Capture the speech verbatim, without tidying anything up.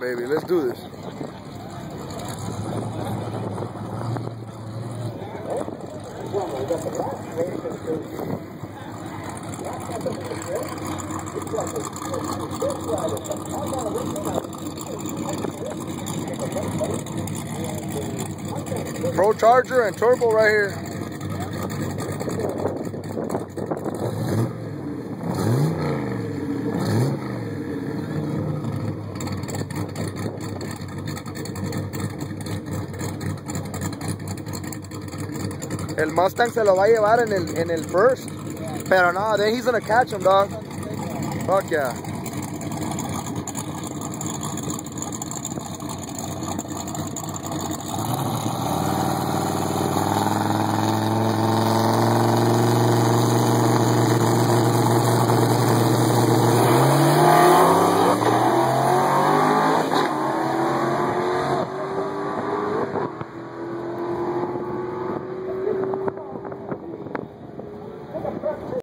baby. Let's do this. Pro Charger and turbo right here. El Mustang se lo va a llevar en el, en el first. Pero no, then he's gonna catch him, dog. Fuck yeah.